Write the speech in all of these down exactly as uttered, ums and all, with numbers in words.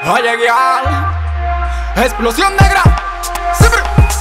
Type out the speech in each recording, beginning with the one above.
Oye, guial, explosión negra. Siempre.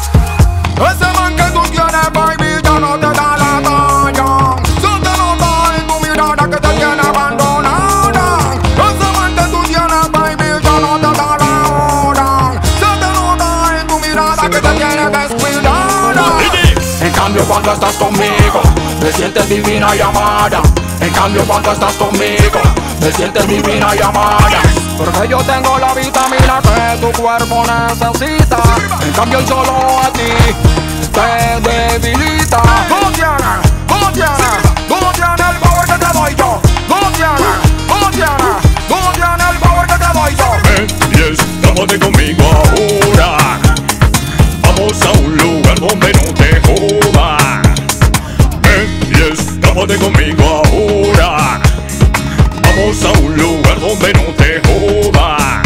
Ese man que tú tienes, baby, ya no te da la talla. Se te nota en tu mirada que te tiene abandonada. Ese man que tú tienes, baby, ya no te da la hora. Se te nota en tu mirada que te tiene descuidada. En cambio cuando estás conmigo, me sientes divina y amada. En cambio cuando estás conmigo, me sientes divina y amada. Porque yo tengo la vitamina que tu cuerpo necesita. En cambio solo a ti te debilita. Tú tienes, tú tienes, tú tienes el power que te doy yo. Tú tienes, tú tienes, tú tienes el power que te doy yo. Ven y escápate conmigo ahora. Vamos a un lugar donde no te jodas. Ven y escápate conmigo ahora. Vamos a un lugar donde no te jodas.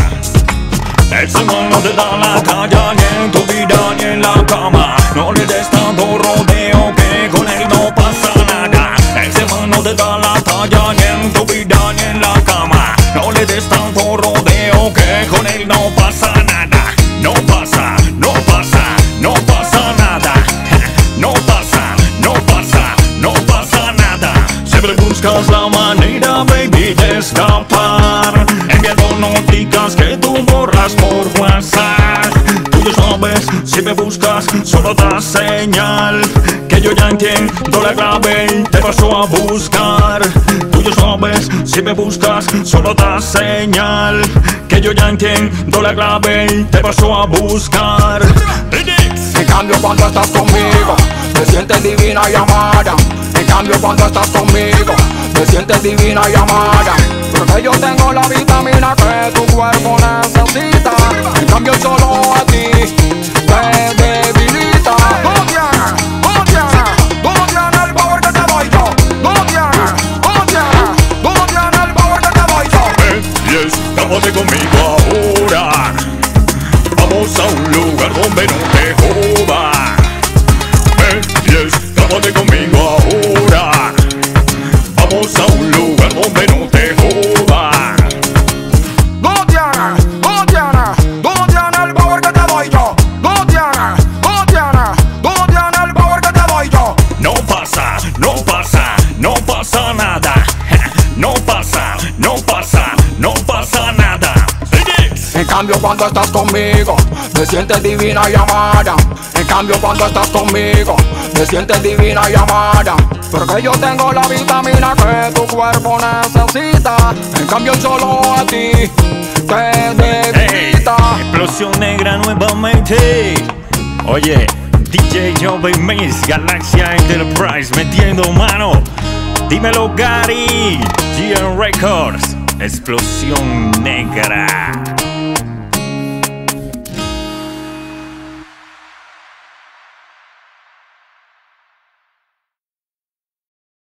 Ese man no te da la talla ni en tu vida ni en la cama. No le des tanto rodeo que con él no pasa nada. Ese man no te da la talla ni en tu vida ni en la cama. No le des tanto rodeo que con él no pasa nada. No pasa, no pasa, no pasa nada. No pasa, no pasa, no pasa nada. Siempre buscas la manera, baby, de escapar, enviando noticias que tú borras por WhatsApp. Tú ya sabes, si me buscas, solo das señal, que yo ya entiendo la clave y te paso a buscar. Tú ya sabes, si me buscas, solo das señal, que yo ya entiendo la clave y te paso a buscar. En cambio cuando estás conmigo, me sientes divina y amada. En cambio cuando estás conmigo, me sientes divina y amada. Porque yo tengo la vitamina que tu cuerpo necesita. En cambio solo a ti te debilita. Tú tienes, tú tienes, tú tienes el power que te doy yo. Tú tienes, tú tienes, tú tienes el power que te doy yo. Ven y escápate conmigo ahora. Vamos a un lugar donde no te jodas. Ven y escápate conmigo ahora. Vamos a un lugar donde no te jodas. Tú tienes, tú tienes, tú tienes el power que te doy yo. Tú tienes, tú tienes, tú tienes el power que te doy yo. No pasa, no pasa, no pasa nada. No pasa, no pasa, no pasa nada. En cambio cuando estás conmigo, me sientes divina y amada. En cambio cuando estás conmigo, me sientes divina y amada. Porque yo tengo la vitamina que tu cuerpo necesita. En cambio solo a ti te debilita. Hey, explosión negra nuevamente. Oye, D J Joby Miss, Galaxia Enterprise metiendo mano. Dímelo Gary, G N Records, explosión negra.